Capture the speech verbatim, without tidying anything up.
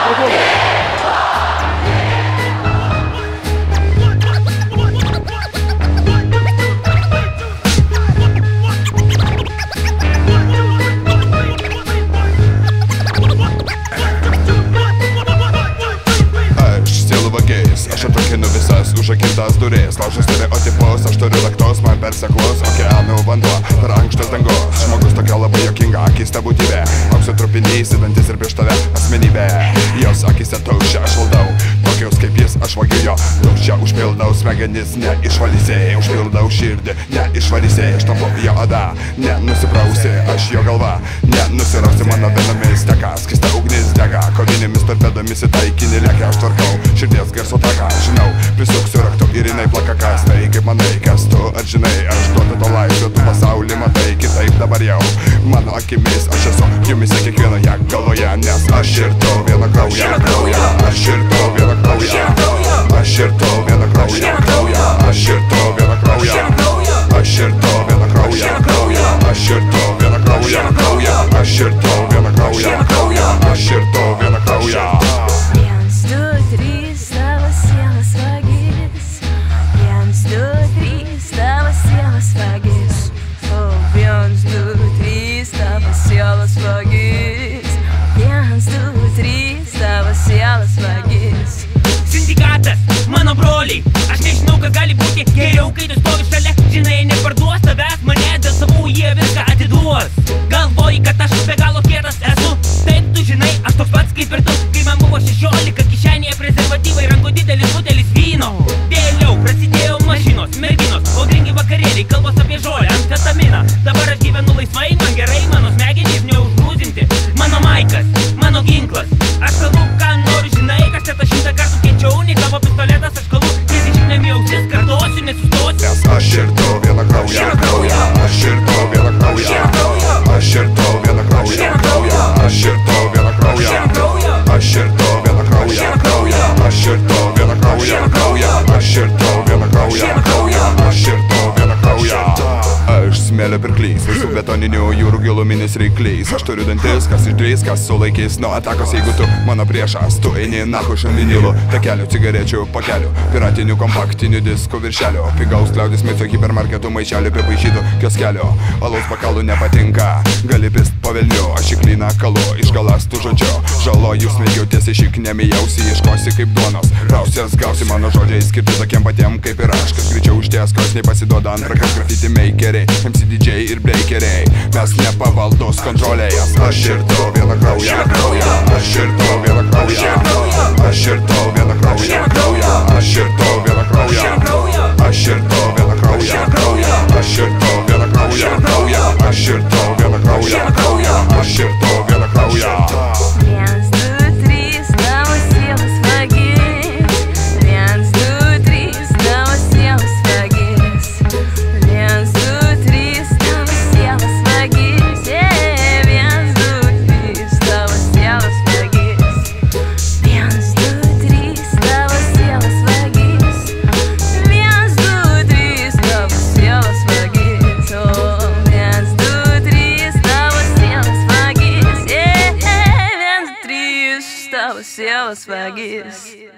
Aš atrakinu visas užrakintas duris, laužau stereotipus, aš turiu laktos, man perseklus okeanų vanduo, per ankštas dangus. Žmogus tokia labai juokinga, keista būtybė, aukso trupinys, įdantis ir prieš tave asmenybė. Jos akise taušia, aš valdau, tokius kaip jis, aš vagiu jo taušia, užpildau smegenis, neišvalysiai, užpildau širdį, neišvalysiai, aš tampu jo oda, nenusiprausi, aš jo galva, nenusirausi, mano venomis teka, skista ugnis dega, kovinėmis torpedomis į taikinį lėkia, aš tvarkau širdies garso taką, žinau, prisuksiu raktu ir jinai plaka kas, tai kaip manai, kas tu, ar žinai, aš duodu to laisvę, tu pasaulį matai kitaip dabar jau, mano akimis aš esu jumise kiekvienoje galvoje, nes aš ir tu viena krauja, aš ir tu viena krauja, aš ir tu viena krauja, aš ir tu viena krauja, aš ir tu viena krauja, aš ir tu viena krauja, aš ir tu viena krauja, aš ir tu viena krauja. Sielos vagis, vienas, du, trys, tavo sielos vagis. Sindikatas, mano broliai, aš nežinau, kas gali būti geriau, kai tu stovi šalia, žinai, neparduos tavęs, mane dėl savų jie viską atiduos. Galvoji, kad aš be galo kietas esu, taip tu žinai, aš toks pats kaip ir tu, kai man buvo šešiolika, kišenėje prezervatyvai, rankų didelis butelis vyno. Vėliau prasidėjo mašinos, merginos, audringi vakarėliai, kalbos apie žolę, amfetaminą. Dabar aš gyvenu laisvai, man gerai, mano smegenys neužgrūzinti. Mano maikas, mano ginklas, aš kalbu, ką noriu, žinai, kas čia tą šimtą kartų kiečiau, nei tavo pistoletas, aš kalbu, trisdešimt nemjausis, kartuosiu, nesustosiu. Nes aš ir tu viena krauja, aš ir tu viena krauja, aš ir tu viena krauja, aš ir tu viena krauja, aš ir tu viena krauja, aš ir tu viena krauja, aš ir tu viena krauja, aš ir tu viena krauja. Aš smėlio pirklys, visų betoninių jūrų giluminis reiklys. Aš turiu dantis, kas išdrys, kas sulaikys nuo atakos, jeigu tu mano priešas. Tu eini nahu šandinilų, takelių, cigarečių, pakelių, piratinių kompaktinių diskų viršelių, pigaus kliaudis maisto hipermarketų maišelių, pipaišytų kioskelio. Alaus pakalų nepatinka, gali pist pavelniu, aš į klyną kalu, išgalastų žodžiu. Žaloju smėgiau tiesiai šiknėmi jausi, ieškosi kaip duonos. Rausias gausi mano žodžiai skirti tokiem patiem kaip ir aš, kas greičiau užties, kas nepasiduoda antrakas grafiti makeriai, M C D J ir breakeriai. Mes nepavaldus kontrolėjas. Aš ir tu viena krauja, aš ir tu viena krauja, aš ir tu viena krauja, aš ir tu viena krauja, aš ir tu viena krauja, aš ir tu viena krauja, aš ir tu viena krauja, aš ir tu viena krauja. Vienas, du, trys, tavo sielos vagis, vienas, du, trys, tavo sielos vagis, vienas, du, trys, tavo sielos vagis, vienas, du, trys, tavo sielos vagis, vienas, du, trys, tavo sielos vagis, vienas, du, trys, tavo sielos vagis, vienas, du, trys, tavo sielos vagis, vienas, trys, tavo sielos vagis.